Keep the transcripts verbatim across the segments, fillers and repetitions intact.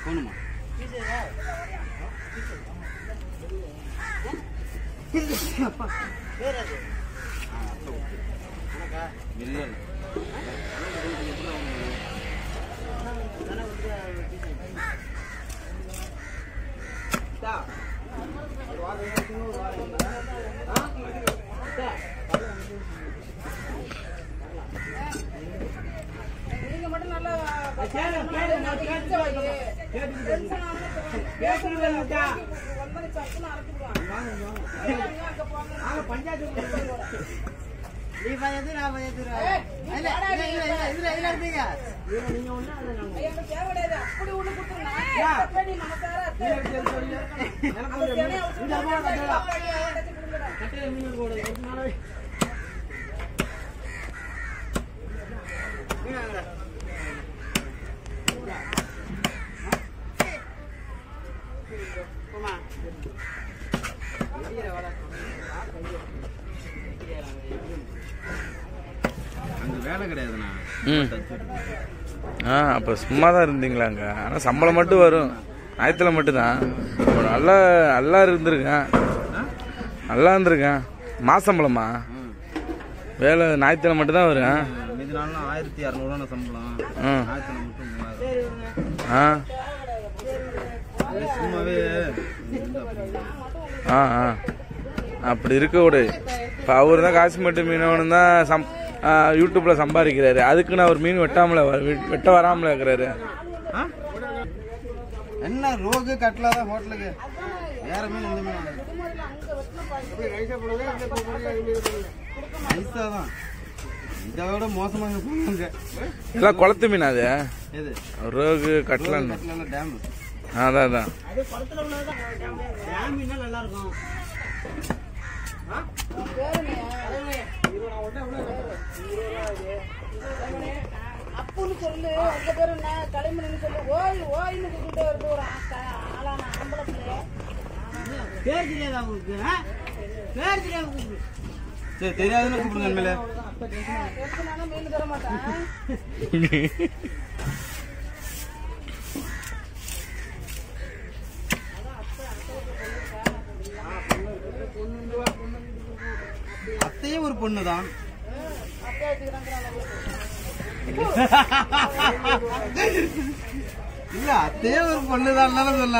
போணுமா அப்பா வேற அது இல்ல நீங்க மட்டும் நல்லா நீ பயது நான் பயது இல்ல இல்ல இல்ல இதுல இதுல இருந்தீங்க நீங்க ஒண்ணு எனக்கு தேவையில்லை அப்படி ஒண்ணு கொடுத்துருங்க நீ மனசார கட்டையில மீன் போடு ஒரு நாளே போமா அங்க வேலை கிடையாதுண்ணா. ஆ அப்போ சும்மா தான் இருந்தீங்களா அங்கே? ஆனால் சம்பளம் மட்டும் வரும், ஞாயிற்றுல மட்டும்தான். நல்லா நல்லா இருந்திருக்கேன், நல்லா இருந்திருக்கேன். மாசம்பளமா வேலை ஞாயிற்றுல மட்டும்தான் வரும். மீதி நாள்லாம் ஆயிரத்தி இரநூறுவா சம்பளம், ஞாயிற்றுல மட்டும் மூவாயிரம். ஆ சும்மாவே ஆ ஆ அப்படி இருக்க விடு. இப்போ அவர் தான் காசு மட்டும் மீனவனு தான் சம் யூடியூப்ல சம்பாதிக்கிறாரு. அதுக்குன்னு அவர் மீன் வெட்டாமல வெட்ட வராமல இருக்கிறாரு. என்ன ரோகு கட்லா தான் ஹோட்டலுக்கு வேற மீன் எந்த மீன் ஐசா தான். இதை விட மோசமாக போனாங்க எல்லாம் குளத்து மீன். அது எது ரோகு கட்லாம் டேம். அதான் அதான் நல்லா இருக்கும். அப்புன்னு சொல்லு, உங்க பேரு என்ன களிமண் சொல்லு. ஓய் ஓய்னு கூப்பிட்டு வருது ஒரு ஆளான ஆம்பளை பிள்ளைய. பேர் தெரியாதா உங்களுக்கு? பேர் தெரியாது உங்களுக்கு? சரி தெரியாதுன்னு கூப்பிடுங்க. உண்மையில எத்தனாலும் மீன் தர மாட்டேன். அத்தையே ஒரு பொண்ணுதான். இல்ல அத்தையே ஒரு பொண்ணுதான் சொன்ன.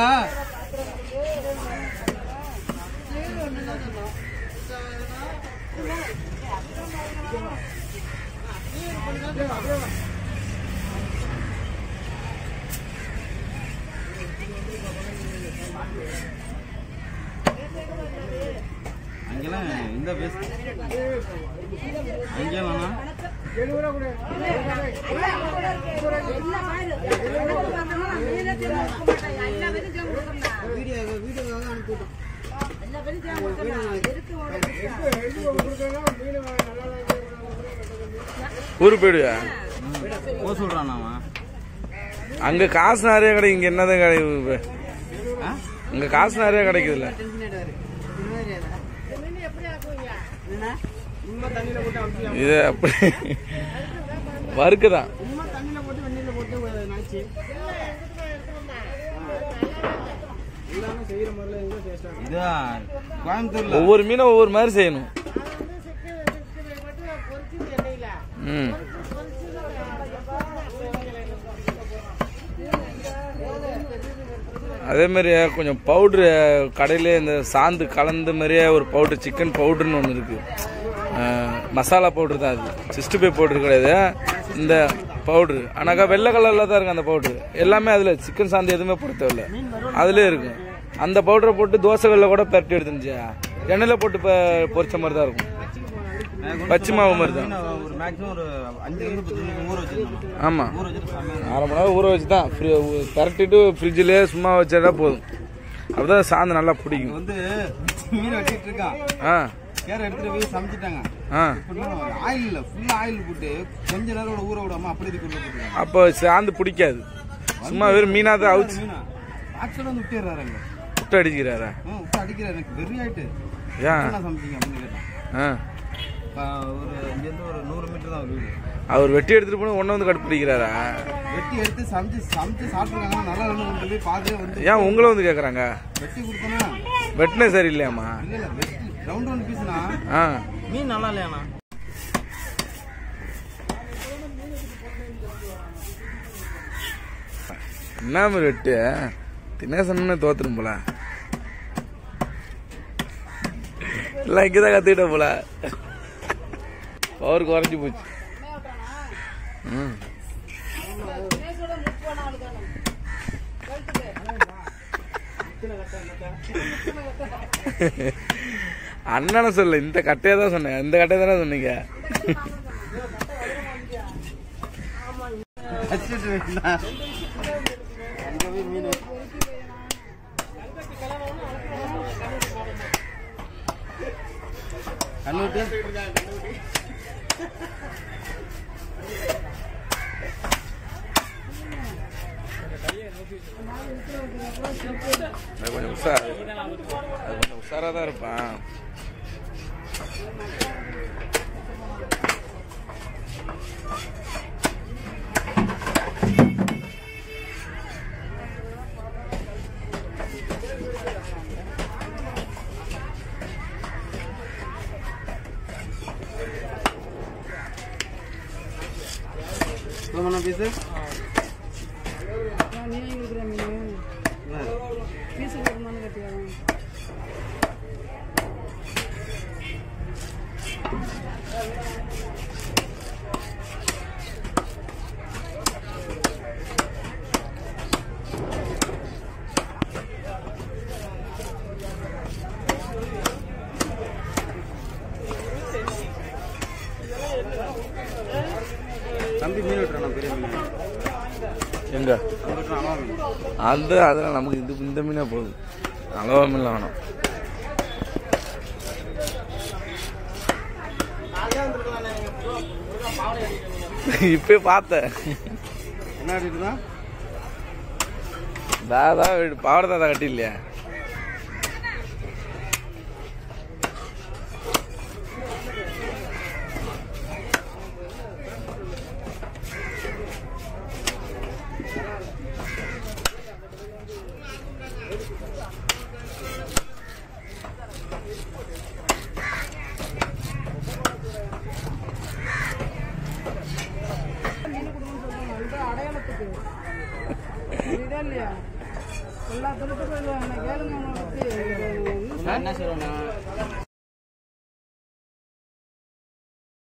அங்கெல்லாம் இந்த பேச அங்கே வேணா ஊரு போயிடுவா. போ சொல்றான் அங்க காசு நிறைய கிடைக்கும், இங்க என்னதான் கிடைக்குது? அங்க காசு நிறைய கிடைக்குதுல்ல. இது அப்படி வறுக்குதான். ஒவ்வொரு மீனும் ஒவ்வொரு மாதிரி செய்யணும். ம் அதே மாதிரி கொஞ்சம் பவுட்ரு கடையிலே இந்த சாந்து கலந்த மாதிரியே ஒரு பவுட்ரு, சிக்கன் பவுட்ருன்னு ஒன்று இருக்கு. மசாலா பவுட்ரு தான் அது, சிக்ஸ்டி ஃபைவ் பவுட்ரு கிடையாது இந்த பவுட்ரு. ஆனாக்கா வெள்ளை கலரில் தான் இருக்கும் அந்த பவுட்ரு. எல்லாமே அதில் சிக்கன் சாந்து எதுவுமே போட தேவையில்ல, அதுலேயே இருக்கும். அந்த பவுடரை போட்டு தோசைகளில் கூட பரட்டி எடுத்துருந்துச்சு, எண்ணெயில் போட்டு பொரிச்ச மாதிரி தான் இருக்கும், பச்சை மாவு மாதிரி தான். ஆமாம், அரை மணி நேரம் ஊற வச்சு தான் பரட்டிட்டு ஃப்ரிட்ஜிலே சும்மா வச்சா போதும். அப்பதான் சாந்து நல்லா பிடிக்கும். வந்து மீன் வெட்டிட்டு இருக்கான். ஆ கேர எடுத்துட்டு போய் சமைச்சிட்டாங்க. ஆயில் இல்ல, ஃபுல்லா ஆயில் போட்டு கொஞ்ச நேரம் ஊற விடாம அப்படி இருக்கு. அப்போ சாந்து பிடிக்காது, சும்மா வெறும் மீனா தான் அவுச்சு ஆக்சுவலா வந்து விட்டுறாருங்க. விட்டு அடிக்கிறாரா? விட்டு அடிக்கிறாரு. எனக்கு வெறி ஆயிட்டு ஏன் சமைச்சிங்க அப்படின்னு கேட்டான். ஒரு இங்க இருந்து ஒரு நூறு மீட்டர் தான் வீடு. அவர் வெட்டி எடுத்துட்டு போன ஒண்ணு வந்து கட்டு பிடிக்கிறாரா? வெட்டி எடுத்து சமைச்சு சமைச்சு சாப்பிட்டுருக்காங்க. நல்லா ரெண்டு கொண்டு போய் பார்த்து வந்து ஏன் உங்களை வந்து கேக்குறாங்க? வெட்டி கொடுத்தனா வெட்டினே சரி இல்லையாமா? இல்ல இல்ல வெட்டி ரவுண்ட் ரவுண்ட் பீஸ்னா மீன் நல்லா இல்லையாண்ணா? என்ன மாதிரி வெட்டு தினேசன் தோத்துரும் போல. இல்ல இங்கதான் கத்துக்கிட்ட போல. பவர் குறைஞ்சி போச்சு. அண்ணன சொல்ல இந்த கட்டையை தான் சொன்னேன். இந்த கட்டையை தானே சொன்னீங்க. கண்ணூட்டி கொஞ்சம் உஷார் அது கொஞ்சம் உஷாரா தான் இருப்பான். பீஸு பீஸு கொடுமான்னு கட்டியாங்க. தம்பி மீன் விட்டுறான் பெரிய மீன் எங்க அந்த அதெல்லாம் நமக்கு இது இந்த மீனா போகுது. அளவா மீன்ல வேணும். இப்ப பார்த்தேன் என்ன ஆடிட்டுதான் தாதா பாவட தாதா கட்டி இல்லையா? அடையாளத்துக்கு இல்லையா எல்லா தொழிலுக்கும் கேளுங்க. என்ன சொல்றேன்